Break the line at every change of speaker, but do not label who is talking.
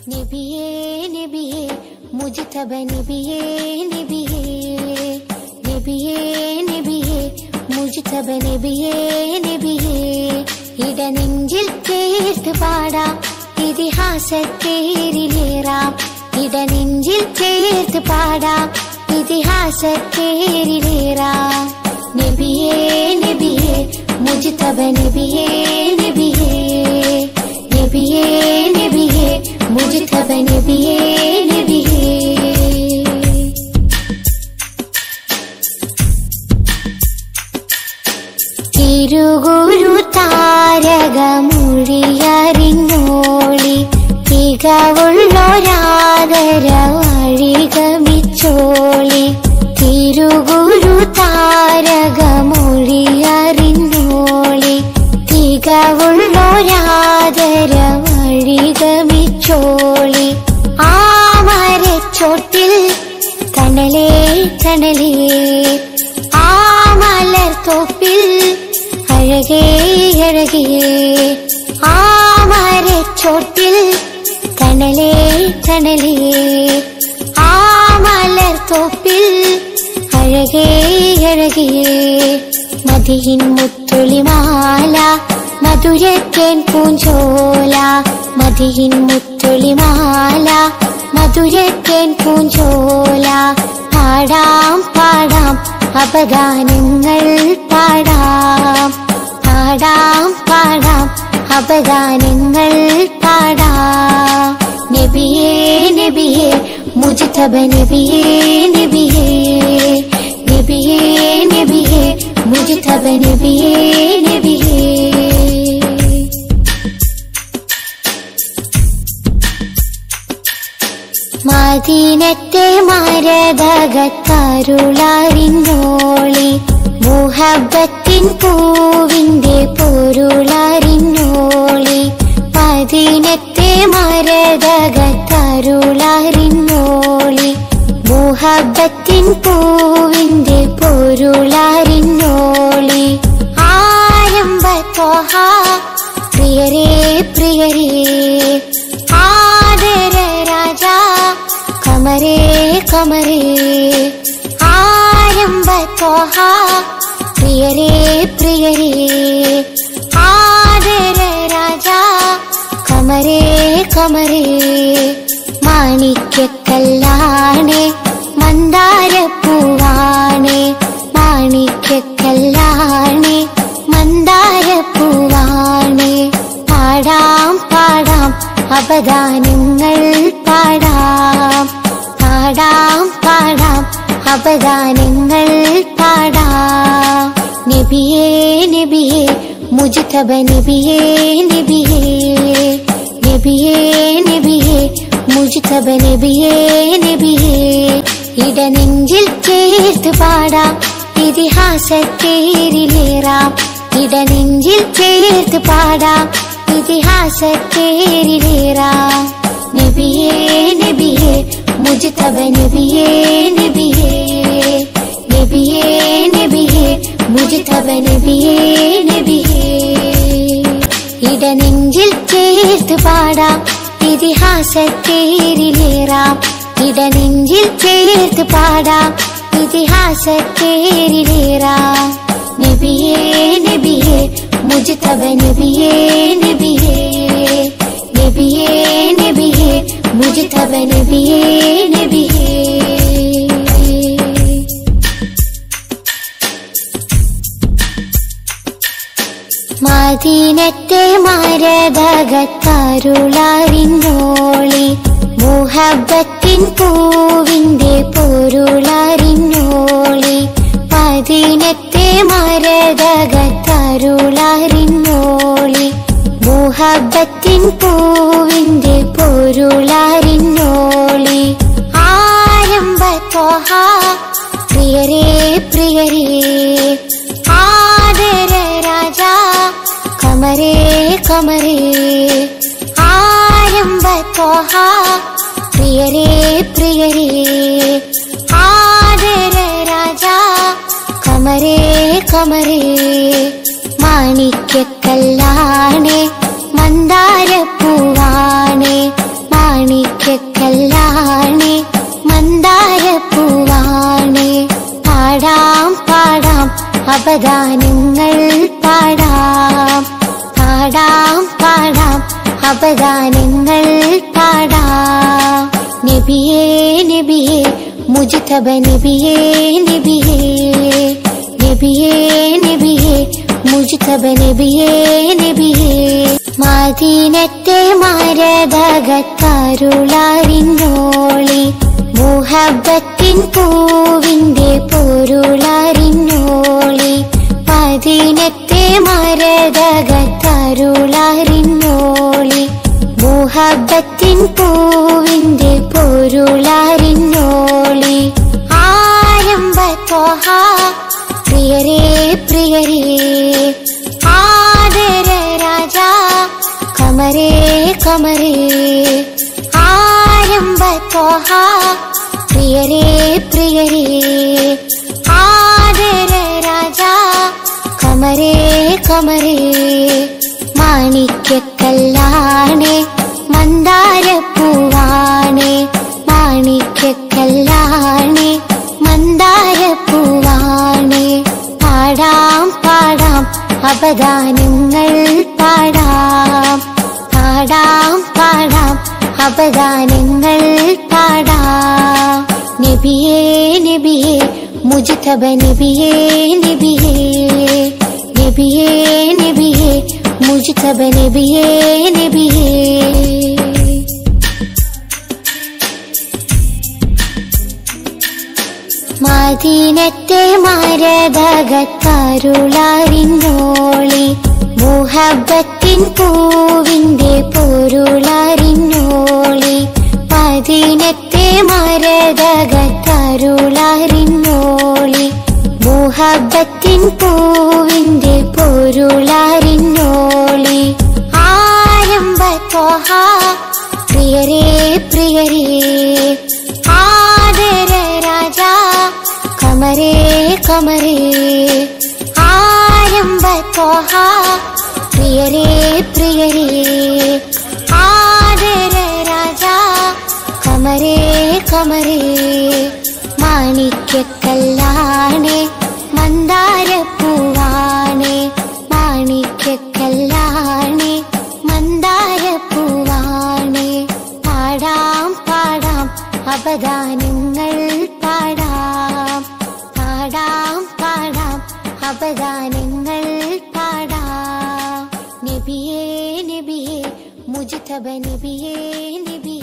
നബിയേ നബിയേ മുജ്തബ നബിയേ നബിയേ നബിയേ നബിയേ മുജ്തബ നബിയേ നബിയേ ഇടനെഞ്ചിൽ ചേർത്ത് പാടാം ഇതിഹാസത്തേരിലേറാം ഇടനെഞ്ചിൽ ചേർത്ത് പാടാം ഇതിഹാസത്തേരിലേറാം നബിയേ നബിയേ മുജ്തബ നബിയേ നബിയേ നബിയേ നബിയേ മുജ്തബ നബിയേ നബിയേ തിരുഗുരു താരകമൊഴിയറിഞ്ഞോളി തികവുള്ളൊരാദര വഴിഗമിച്ചോളി തിരുഗുരു താരകമൊഴിയറിഞ്ഞോളി തികവുള്ളൊരാദര വഴിഗമിച്ചോളി ആ മരച്ചോട്ടിൽ തണലേ തണലേ ആ മലർത്തോപ്പിൽ അഴകേ അഴകേ ആ മരച്ചോട്ടിൽ തണലേ തണലേ ആ മലർത്തോപ്പിൽ അഴകേ അഴകേ മദിയിൻ മുത്തുളിമാല മധുരത്തേൻ പൂഞ്ചോല മദിയിൻ മുത്തുളിമാല മധുരത്തേൻ പൂഞ്ചോല പാടാം പാടാം അപഗാനങ്ങൾ പാടാം പാടാം പാടാം അപഗാനങ്ങൾ പാടാം നബിയേ നബിയേ മുജ്തബ നബിയേ നബിയേ നബിയേ നബിയേ മുജ്തബ നബിയേ നബിയേ മദീനത്തെ മരതകത്തരുളറിഞ്ഞോളി മുഹബ്ബത്തിൻ പൂവിന്റെ പൊരുളറിഞ്ഞോളി മദീനത്തെ മരതകത്തരുളറിഞ്ഞോളി മുഹബ്ബത്തിൻ പൂവിന്റെ പൊരുളറിഞ്ഞോളി ആരംഭത്തോഹ പ്രിയരേ പ്രിയരേ ആദര രാജാ കമരേ കമരേ ആരംഭത്തോഹ പ്രിയരേ പ്രിയരേ ആദര രാജാ കമരേ കമരേ മാണിക്യക്കല്ലാണേ മന്ദാരപ്പൂവാണേ മാണിക്യക്കല്ലാണേ മന്ദാരപ്പൂവാണേ പാടാം പാടാം അപഗാനങ്ങൾ പാടാം പാടാം പാടാം അപഗാനങ്ങൾ പാടാം നബിയേ നബിയേ മുജ്തബ നബിയേ നബിയേ നബിയേ നബിയേ മുജ്തബ നബിയേ നബിയേ ഇടനെഞ്ചിൽ ചേർത്ത് പാടാം ഇതിഹാസത്തേരിലേറാം ഇടനെഞ്ചിൽ ചേർത്ത് പാടാം ഇതിഹാസത്തേരിലേറാം നബിയേ നബിയേ മുജ്തബ നബിയേ നബിയേ നബിയേ നബിയേ മുജ്തബ നബിയേ നബിയേ ഇടനെഞ്ചിൽ ചേർത്ത് പാടാം ഇതിഹാസത്തേരിലേറാം ഇടനെഞ്ചിൽ ചേർത്ത് പാടാം ഇതിഹാസത്തേരിലേറാം നബിയേ നബിയേ മുജ്തബ നബിയേ നബിയേ നബിയേ നബിയേ മുജ്തബ നബിയേ നബിയേ മദീനത്തെ മരതകത്തരുളറിഞ്ഞോളി മുഹബ്ബത്തിൻ പൂവിന്റെ പൊരുളറിഞ്ഞോളി മദീനത്തെ മരതകത്തരുളറിഞ്ഞോളി മുഹബ്ബത്തിൻ പൂവിന്റെ പൊരുളറിഞ്ഞോളി ആരംഭത്തോഹ പ്രിയരേ പ്രിയരേ ആദര രാജാ കമരേ കമരേ ആരംഭത്തോഹ പ്രിയരേ പ്രിയരേ ആദര രാജാ കമരേ കമരേ മാണിക്യക്കല്ലാണേ മന്ദാരപ്പൂവാണേ മാണി അപദാനങ്ങൾ പാടാം പാടാം പാടാം അപദാനങ്ങൾ പാടാം. നബിയേ നബിയേ മുജ്തബ നബിയേ നബിയേ നബിയേ നബിയേ മുജ്തബ നബിയേ നബിയേ. മദീനത്തെ മരതകത്തരുളറിഞ്ഞോളി മുഹബ്ബത്തിൻ പൂവിന്റെ പൊരുളറിഞ്ഞോളി. മദീനത്തെ മരതകത്തരുളറിഞ്ഞോളി മുഹബ്ബത്തിൻ പൂവിന്റെ പൊരുളറിഞ്ഞോളി. ആരംഭ ത്വഹ പ്രിയരേ പ്രിയരേ ആദര രാജാ കമരേ കമരേ. ആരംഭ ത്വഹ പ്രിയരേ പ്രിയരേ ആദര രാജാ കമരേ കമരേ. മാണിക്യക്കല്ലാണേ മന്ദാരപ്പൂവാണേ മാണിക്യക്കല്ലാണേ മന്ദാരപ്പൂവാണേ. പാടാം പാടാം അപദാനങ്ങൾ പാടാം പാടാം പാടാം അപദാനങ്ങൾ പാടാം. നബിയേ നബിയേ മുജ്തബ നബിയേ നബിയേ നബിയേ നബിയേ മുജ്തബ നബിയേ നബിയേ. മദീനത്തെ മരതകത്തരുളറിഞ്ഞോളി മുഹബ്ബത്തിൻ പൂവിന്റെ പൊരുളറിഞ്ഞോളി. മദീനത്തെ മരതകത്തരുളറിഞ്ഞോളി മുഹബ്ബത്തിൻ പൂവിന്റെ പൊരുളറിഞ്ഞോളി. ആരംഭ ത്വഹ പ്രിയരേ പ്രിയരേ ആദര രാജാ കമരേ കമരേ. ആരംഭ ത്വഹ പ്രിയരേ പ്രിയരേ ആദര രാജാ കമരേ കമരേ. മാണിക്യക്കല്ലാണേ മന്ദാരപ്പൂവാണേ മാണിക്യക്കല്ലാണേ മന്ദാരപ്പൂവാണേ. പാടാം പാടാം അപദാനങ്ങൾ പാടാം പാടാം പാടാം അപദാനങ്ങൾ പാടാം. നബിയേ നബിയേ മുജ്തബ നബിയേ നബിയേ